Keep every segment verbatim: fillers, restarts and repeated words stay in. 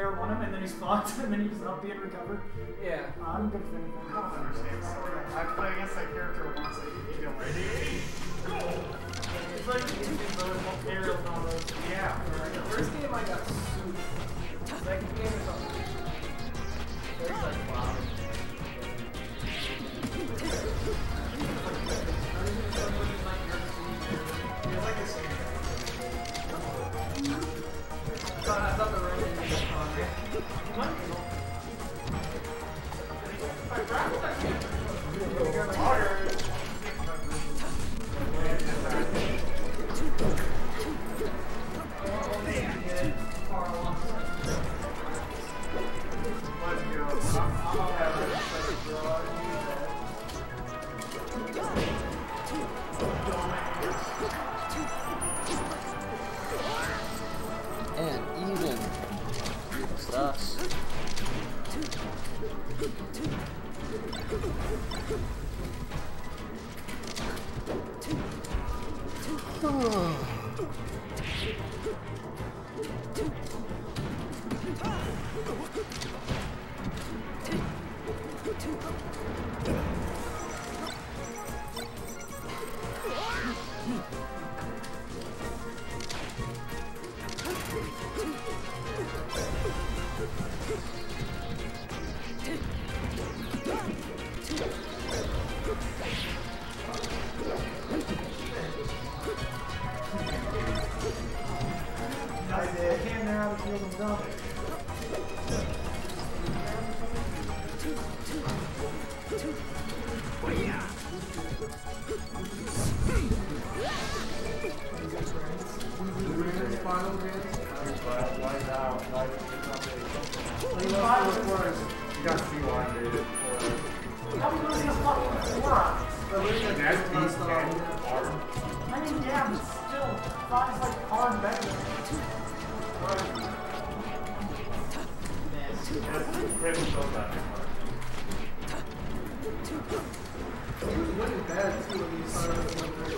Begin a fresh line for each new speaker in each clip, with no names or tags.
fair one him, and then he's fucked, and then he just up B and recover.
Yeah.
Uh, I'm good for anything.
I don't understand. I play against that character once, like, you don't ready.
It's like aerial combos.
Yeah.
The first game I got super. Second game is on. It's like wow.
It's like the same thing.
I thought, I thought the Roman was on there.
And even sucks.
I can't know how to kill them down.
You got C one, dude.
How are we losing a fucking four on? I mean, yeah, but still, five is like hard better.
He was winning bad too when he started with the number.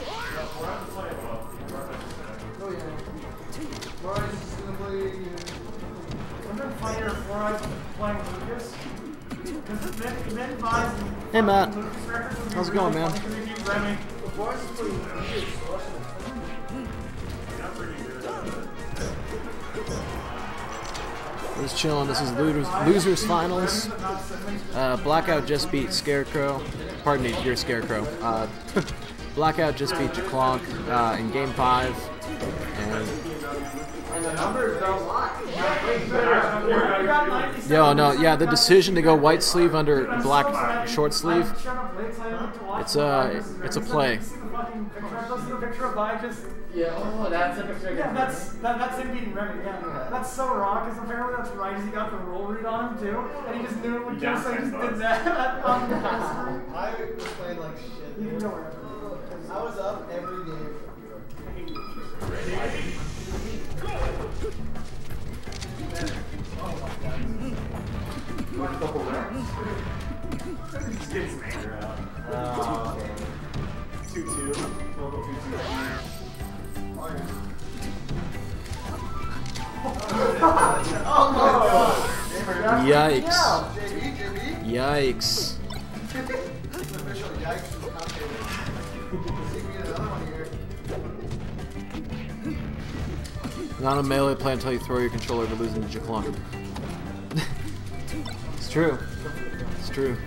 Oh yeah. Brian's just gonna play.
I've been playing her four eyes playing Lucas. Because then, then buys
Hey, Matt.
Lucas records would be
How's it
really
going, man?
funny 'cause they keep Remy.
Brian's just playing Lucas.
We're just chilling. This is losers, losers finals. Uh, Blackout just beat Scarecrow. Pardon me, you're Scarecrow. Uh, Blackout just beat Jaklonk uh, in game five. And
And the numbers don't lie.
yo, no, yeah, the decision to go white sleeve under black short sleeve. It's a, it's a play.
Yeah, oh, that's a picture.
Yeah, that's that, that's him beating Remy. Yeah, that's so raw because apparently that's right as he got the roll read on him too, and he just knew it would kill, so he just did that on the screen.
I was playing like shit.
You can go wherever.
I was up every game.
Just get some anger out. Uh, two two. Local two two.
Oh my god!
Yikes.
J B, J B?
Yikes.
Official yikes from the commentator. See if we get another one here.
Not a melee play until you throw your controller over losing to Jaklonk. It's true. It's true.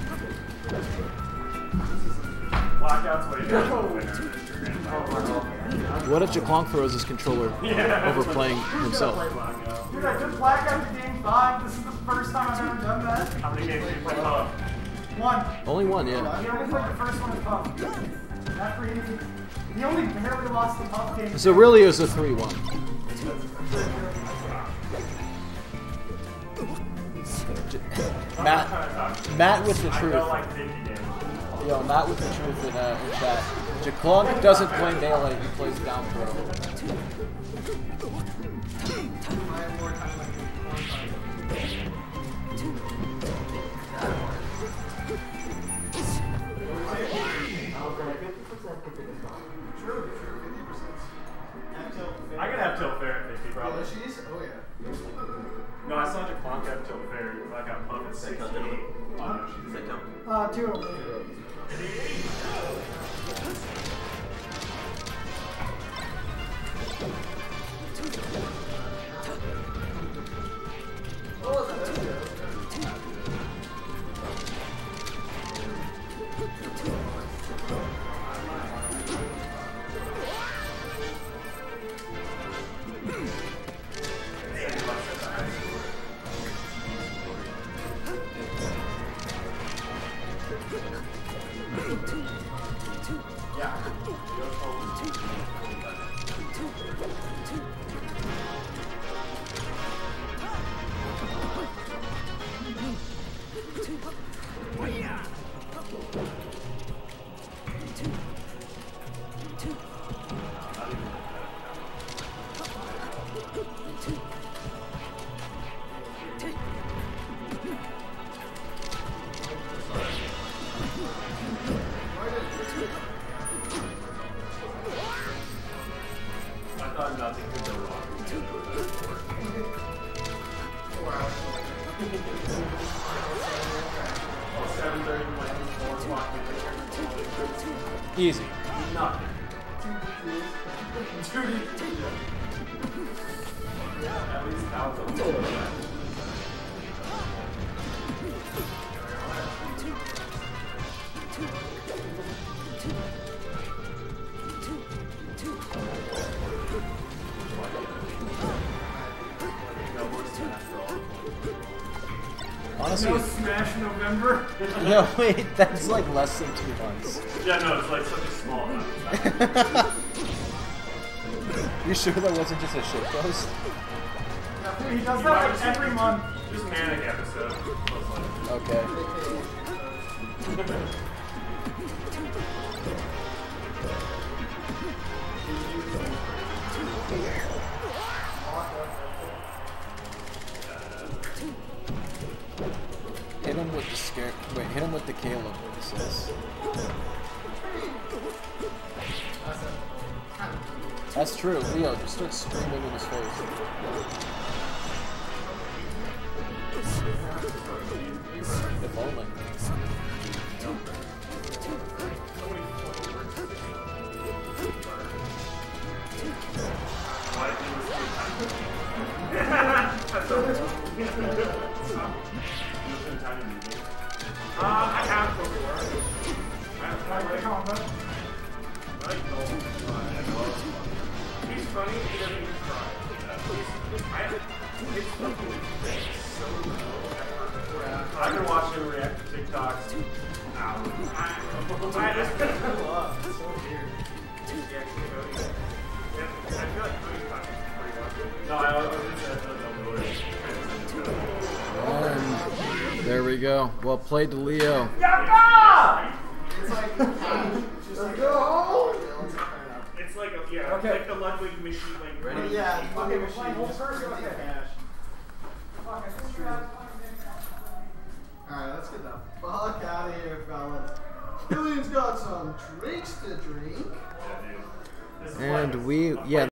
Blackout's what he does for the winner.
What if Jaklonk throws his controller
Yeah.
over playing himself?
Dude, I took Blackout to game five. This is the first time I've ever done that.
How many games did you play Pub?
One.
Only one, yeah.
He only played the first one in Puff. After he, he only barely lost the Puff game.
So really it was a three one. Matt, Matt with the
I
truth.
felt like fifty games.
Yo, Matt with the truth in, uh, in chat. Jaklonk doesn't play melee, he plays down throw.
I have more time than True, true, fifty percent.
I could have Till Fair at fifty, probably.
She's? Oh yeah.
No, I saw Jaquanka up till very. I got pumped at sixty-eight. Oh, no, she's like,
Uh, two of them.
Oh, that's good.
Easy.
nothing.
Judy.
At least that was a little bit.
Honestly,
No Smash November.
no, wait, that's like less than two months.
Yeah, no, it's like such a small amount.
You sure that wasn't just a shit post?
He does that like every month.
Just manic episode. Most likely.
Okay. Hit him with the scare. Wait, hit him with the Caleb. It says. That's true. Leo, just start screaming in his face. If only.
Uh, I have before. I have
Like the
tried.
combo.
I know. He's funny, he doesn't even try. He's, I, it's fucking so low. I can watch him react to TikToks. Ow. I, I just I love. It's so weird. Yeah, Cody. Yeah, I feel like Cody's talking pretty much. No, I was just said no, no, no.
And there we go. Well played to Leo.
Yaka!
It's like, just like, oh!
It's like a, yeah,
Okay.
like the Ludwig machine, like
Ready? Yeah,
Okay, we're playing hold first. Okay.
cash.
Fuck, I think we got-
Alright, let's get the fuck out of here, fellas. Julian's got some drinks to drink.
Yeah, dude. This is
And
like a-
we,
a
yeah.